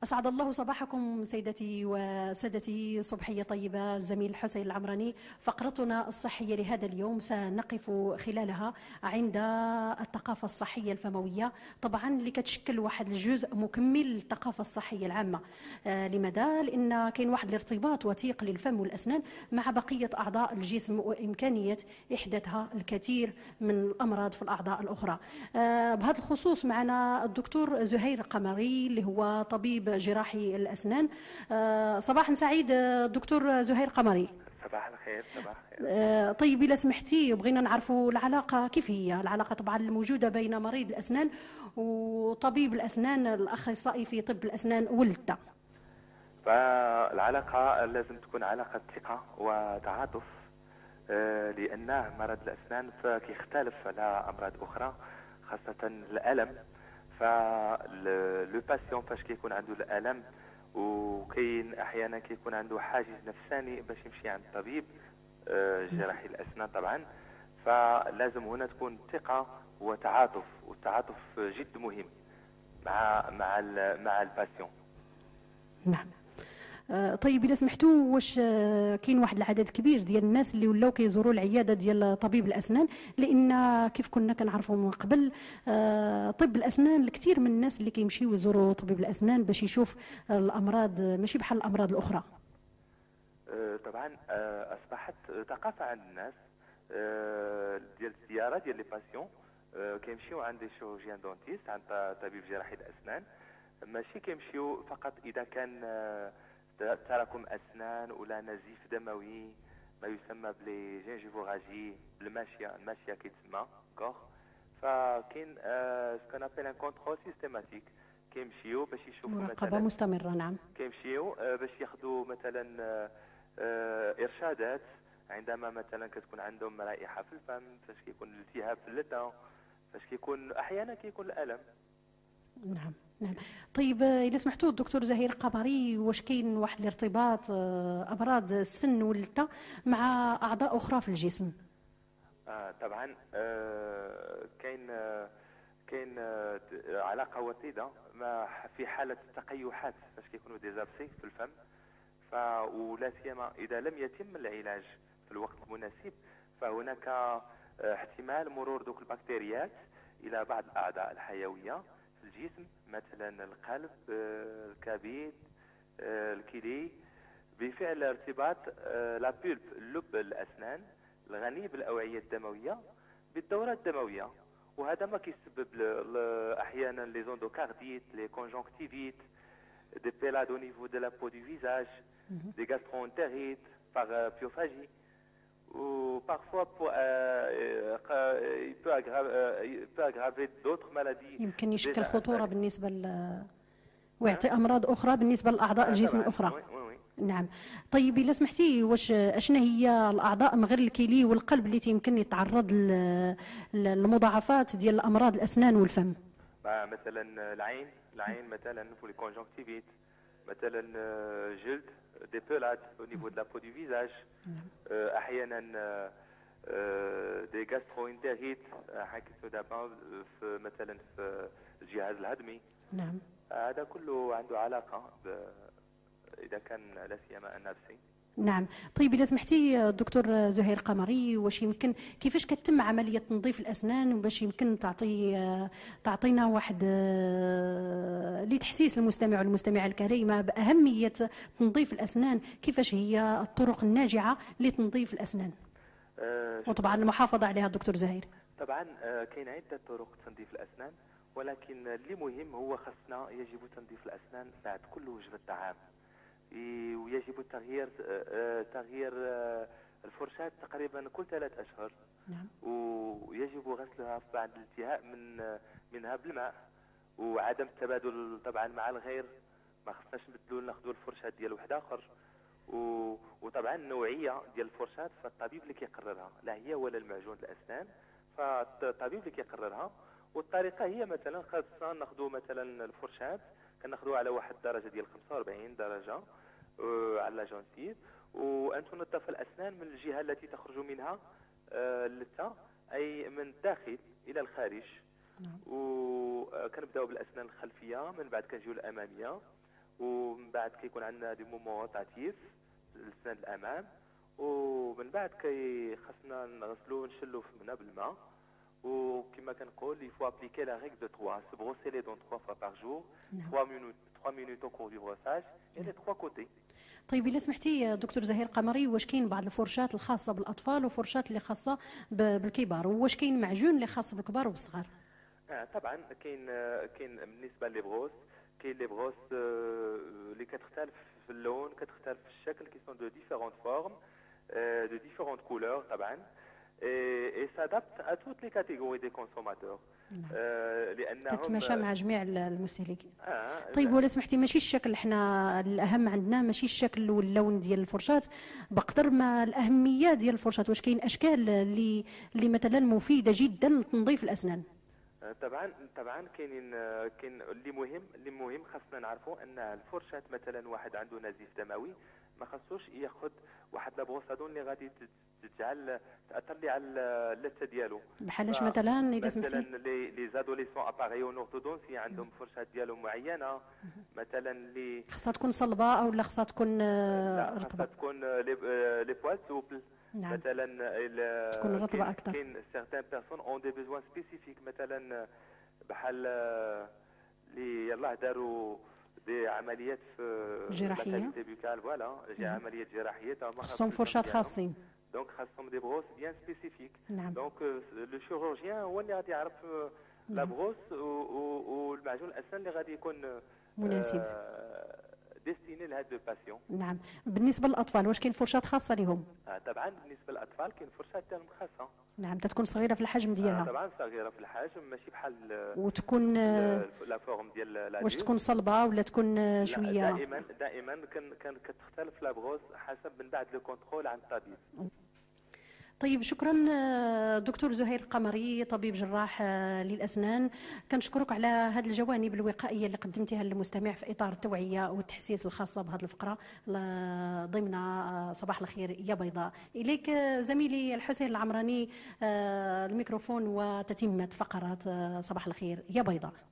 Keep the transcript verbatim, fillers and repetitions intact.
أسعد الله صباحكم سيدتي وسادتي، صبحية طيبة. الزميل حسين العمراني. فقرتنا الصحية لهذا اليوم سنقف خلالها عند الثقافة الصحية الفموية، طبعا اللي كتشكل واحد الجزء مكمل للثقافة الصحية العامة. آه لماذا؟ لأن كاين واحد الارتباط وثيق للفم والأسنان مع بقية أعضاء الجسم وإمكانية إحداثها الكثير من الأمراض في الأعضاء الأخرى. آه بهذا الخصوص معنا الدكتور زهير قمري اللي هو طبيب جراحي الأسنان. آه صباح سعيد دكتور زهير قمري. صباح الخير. صباح الخير. آه طيب، إلا سمحتي بغينا نعرفوا العلاقة كيف هي، العلاقة طبعا الموجودة بين مريض الأسنان وطبيب الأسنان الأخصائي في طب الأسنان واللثة. فالعلاقة لازم تكون علاقة ثقة وتعاطف، آه لأن مرض الأسنان فكيختلف على أمراض أخرى، خاصة الألم. فالو باسيون فاش كيكون عنده الألم وكاين احيانا كيكون عنده حاجز نفساني باش يمشي عند الطبيب آه جراحي الاسنان طبعا، فلازم هنا تكون ثقه وتعاطف، والتعاطف جد مهم مع مع مع الباسيون. نعم. طيب إلا سمحتوا، واش كاين واحد العدد كبير ديال الناس اللي ولاو كيزوروا العياده ديال طبيب الاسنان؟ لان كيف كنا كنعرفوا من قبل طب الاسنان الكثير من الناس اللي كيمشيو يزوروا طبيب الاسنان باش يشوف الامراض ماشي بحال الامراض الاخرى. طبعا اصبحت ثقافه عند الناس ديال الزياره ديال لي باسيون، كيمشيو عند شيروجيان دونتيست، عند طبيب جراحي الاسنان. ماشي كيمشيو فقط اذا كان تراكم اسنان ولا نزيف دموي، ما يسمى بلي جينجيفوراجي، الماشيه الماشيه كيتسمى كوغ. فكاين سكون ابل ان كونترول سيستيماتيك، كيمشيو باش يشوفوا مراقبه مثلا مستمره. نعم. كيمشيو باش ياخذوا مثلا ارشادات عندما مثلا كتكون عندهم رائحه في الفم، فاش كيكون الالتهاب في اللثه، فاش كيكون احيانا كيكون الالم. نعم نعم. طيب إذا سمحتوا الدكتور زهير قمري، واش كاين واحد الارتباط أمراض السن واللثة مع أعضاء أخرى في الجسم؟ آه طبعا آه كاين آه كاين آه علاقة وطيدة ما في حالة التقيحات فاش كيكونوا ديزابسي في الفم، ف ولا سيما إذا لم يتم العلاج في الوقت المناسب، فهناك آه احتمال مرور دوك البكتيريات إلى بعض الأعضاء الحيوية في الجسم، مثلا القلب، الكبد، الكلي، بفعل ارتباط لا بولب اللب الاسنان الغني بالاوعيه الدمويه بالدوره الدمويه. وهذا ما كيسبب احيانا لي زوندوكارديت، لي كونجونكتيفيت، دي بيلاد او نيفو دو لا بو دو فيزاج، دي غاسترونتيريت باغ بيوفاجي. ou parfois pour, euh, euh, il peut aggraver, euh, il peut aggraver d'autres maladies. يمكن يشكل خطورة بالنسبة ل ويعطي أمراض أخرى بالنسبة لأعضاء الجسم الأخرى. وي وي. نعم. طيب إلا سمحتي، واش أشنا هي الأعضاء من غير الكلي والقلب اللي يمكن يتعرض للمضاعفات ديال الأمراض الأسنان والفم؟ مثلا العين، العين مثلا في الكونجونكتيفيت، مثلا جلد دي بولات au niveau de la peau du visage، احيانا دي غاستروانتيريت حكيتو دابا في مثلا في الجهاز الهضمي. نعم. هذا كله عنده علاقه اذا كان لا سيما النفسي. نعم. طيب إذا سمحتي دكتور زهير قمري، واش يمكن كيفاش كتم عملية تنظيف الأسنان باش يمكن تعطي تعطينا واحد لتحسيس المستمع والمستمعة الكريمة بأهمية تنظيف الأسنان؟ كيفاش هي الطرق الناجعة لتنظيف الأسنان أه وطبعا المحافظة عليها دكتور زهير؟ طبعا أه كاين عدة طرق تنظيف الأسنان، ولكن اللي مهم هو خاصنا يجب تنظيف الأسنان بعد كل وجبة طعام، ويجب تغيير تغيير الفرشاة تقريبا كل ثلاث أشهر. نعم. ويجب غسلها بعد الانتهاء من منها بالماء، وعدم التبادل طبعا مع الغير، ما خصناش نبدلوا ناخذوا الفرشاة ديال واحد آخر. وطبعا النوعية ديال الفرشاة فالطبيب اللي كيقررها، لا هي ولا المعجون الأسنان، فالطبيب اللي كيقررها. والطريقة هي مثلا خاصنا ناخذوا مثلا الفرشاة كناخذوها على واحد الدرجة ديال خمسة وأربعين درجة على لا جونتيف، وأن تنظف الأسنان من الجهة التي تخرج منها اللثة، أي من الداخل إلى الخارج. وكنبداو بالأسنان الخلفية، من بعد كنجيو الأمامية، ومن بعد كيكون عندنا دي مومون روتاتيف لسنان الامام، ومن بعد كي خاصنا نغسلو ونشلو فمنا بالماء. وكما كنقول il faut appliquer la règle de trois, se brosser les dents trois fois par jour, trois minutes trois minutes au cours du brossage et les trois côtés. طيب إلا سمحتي دكتور زهير قمري، واش كاين بعض الفرشات الخاصه بالاطفال وفرشات اللي خاصه بالكبار، واش كاين معجون اللي خاص بالكبار وبالصغار؟ اه طبعا كاين كاين بالنسبه لي بروس، كاين لي بروس اللي كتختلف في اللون، كتختلف في الشكل، كي سون دو ديفيرونت فورم دو ديفيرونت كولور طبعا، et s'adapte à toutes les catégories des consommateurs. لانهم تتماشى مع جميع المستهلكين. آه طيب ولا سمحتي، ماشي الشكل، احنا الاهم عندنا ماشي الشكل واللون ديال الفرشات بقدر ما الاهميه ديال الفرشات. واش كاين اشكال اللي اللي مثلا مفيده جدا لتنظيف الاسنان؟ طبعا طبعا كاينين كاين اللي مهم اللي مهم خاصنا نعرفوا ان الفرشات مثلا واحد عنده نزيف دموي ما خاصوش ياخذ واحد لابروسادون اللي غادي تجعل تاثر لي على اللثه ديالو. بحالاش مثلا اذا سمحتي مثلا لي لي زادوليسون اباريون اورتودونسي عندهم فرشات ديالهم معينه، مثلا اللي خاصها تكون صلبه او لا خاصها تكون رطبه؟ خاصها تكون لي بوال سوبل. نعم. مثلا تكون رطبه اكثر. كاين سيغتان بيرسون اون دي بيزوان سبيسيفيك، مثلا بحال اللي يلاه داروا دي عمليات في جراحيه بوكال، فوالا جي عمليات جراحيه خاصهم فرشات خاصين، دونك خاصهم دي بروس بيان سبيسيفيك. نعم. دونك لو شيروجيان هو اللي غادي يعرف لا بروس والمعجون الاسنان اللي غادي يكون مناسب ديستيني لهاد لو باسيون. نعم. بالنسبه للاطفال واش كاين فرشات خاصه لهم؟ آه طبعا بالنسبه للاطفال كاين فرشات ديالهم خاصه. نعم، تتكون صغيره في الحجم ديالها. آه طبعا صغيره في الحجم، ماشي بحال وتكون لا فورم ديال لا. واش تكون صلبه ولا تكون شويه؟ دائما دائما كان كان كتختلف لا بروس حسب من بعد لو كونترول عند الطبيب. طيب شكرا دكتور زهير قمري، طبيب جراح للأسنان، كنشكرك على هذه الجوانب الوقائية اللي قدمتها للمستمع في إطار التوعية والتحسيس الخاصة بهذه الفقرة ضمن صباح الخير يا بيضاء. إليك زميلي الحسين العمراني الميكروفون وتتمة فقرات صباح الخير يا بيضاء.